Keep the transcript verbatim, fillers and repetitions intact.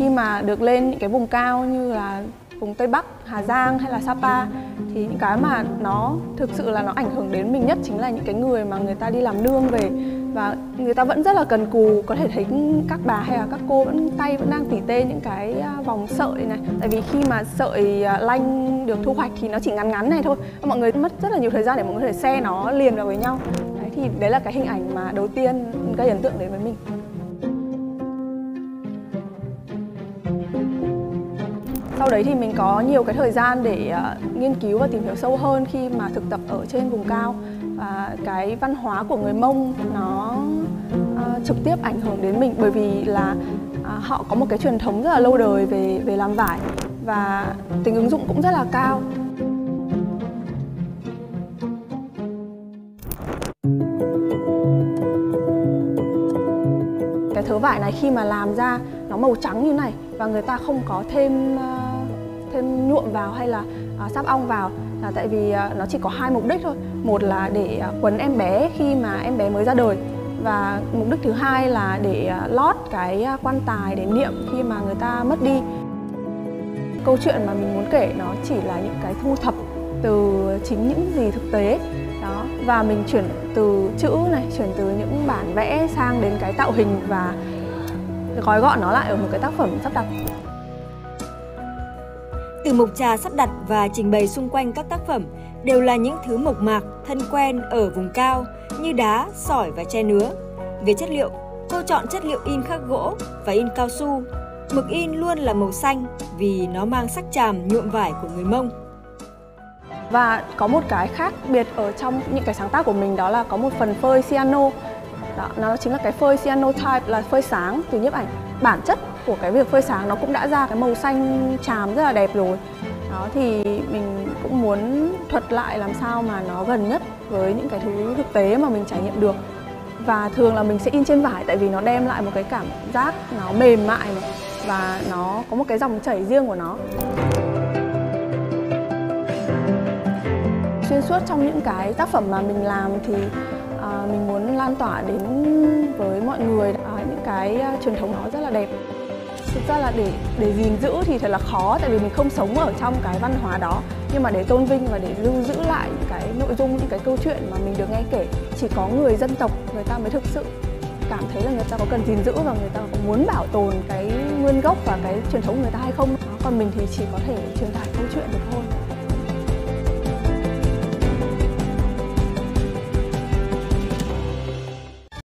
mà được lên những cái vùng cao như là vùng Tây Bắc, Hà Giang hay là Sapa, thì những cái mà nó thực sự là nó ảnh hưởng đến mình nhất chính là những cái người mà người ta đi làm nương về và người ta vẫn rất là cần cù. Có thể thấy các bà hay là các cô vẫn tay vẫn đang tỉ tê những cái vòng sợi này, tại vì khi mà sợi lanh được thu hoạch thì nó chỉ ngắn ngắn này thôi, mọi người mất rất là nhiều thời gian để mọi người có thể xe nó liền vào với nhau. Đấy, thì đấy là cái hình ảnh mà đầu tiên gây ấn tượng đến với mình. Sau đấy thì mình có nhiều cái thời gian để uh, nghiên cứu và tìm hiểu sâu hơn khi mà thực tập ở trên vùng cao. Và cái văn hóa của người Mông nó uh, trực tiếp ảnh hưởng đến mình, bởi vì là uh, họ có một cái truyền thống rất là lâu đời về, về làm vải và tính ứng dụng cũng rất là cao. Cái thớ vải này khi mà làm ra nó màu trắng như này và người ta không có thêm uh, thêm nhuộm vào hay là uh, sáp ong vào là tại vì uh, nó chỉ có hai mục đích thôi. Một là để uh, quấn em bé khi mà em bé mới ra đời, và mục đích thứ hai là để uh, lót cái uh, quan tài để niệm khi mà người ta mất đi. Câu chuyện mà mình muốn kể nó chỉ là những cái thu thập từ chính những gì thực tế đó, và mình chuyển từ chữ này, chuyển từ những bản vẽ sang đến cái tạo hình và gói gọn nó lại ở một cái tác phẩm sắp đặt. Từ mục trà sắp đặt và trình bày xung quanh các tác phẩm đều là những thứ mộc mạc, thân quen ở vùng cao như đá, sỏi và tre nứa. Về chất liệu, cô chọn chất liệu in khắc gỗ và in cao su. Mực in luôn là màu xanh vì nó mang sắc tràm nhuộm vải của người Mông. Và có một cái khác biệt ở trong những cái sáng tác của mình, đó là có một phần phơi cyano. Đó, nó chính là cái phơi cyanotype, là phơi sáng từ nhiếp ảnh. Bản chất của cái việc phơi sáng nó cũng đã ra cái màu xanh tràm rất là đẹp rồi. Đó, thì mình cũng muốn thuật lại làm sao mà nó gần nhất với những cái thứ thực tế mà mình trải nghiệm được. Và thường là mình sẽ in trên vải tại vì nó đem lại một cái cảm giác nó mềm mại này, và nó có một cái dòng chảy riêng của nó. Xuyên suốt trong những cái tác phẩm mà mình làm thì à, mình muốn lan tỏa đến với mọi người à, những cái truyền thống nó rất là đẹp. Thực ra là để để gìn giữ thì thật là khó, tại vì mình không sống ở trong cái văn hóa đó. Nhưng mà để tôn vinh và để lưu giữ lại những cái nội dung, những cái câu chuyện mà mình được nghe kể, chỉ có người dân tộc người ta mới thực sự cảm thấy là người ta có cần gìn giữ và người ta có muốn bảo tồn cái nguyên gốc và cái truyền thống của người ta hay không. Còn mình thì chỉ có thể truyền tải câu chuyện được thôi.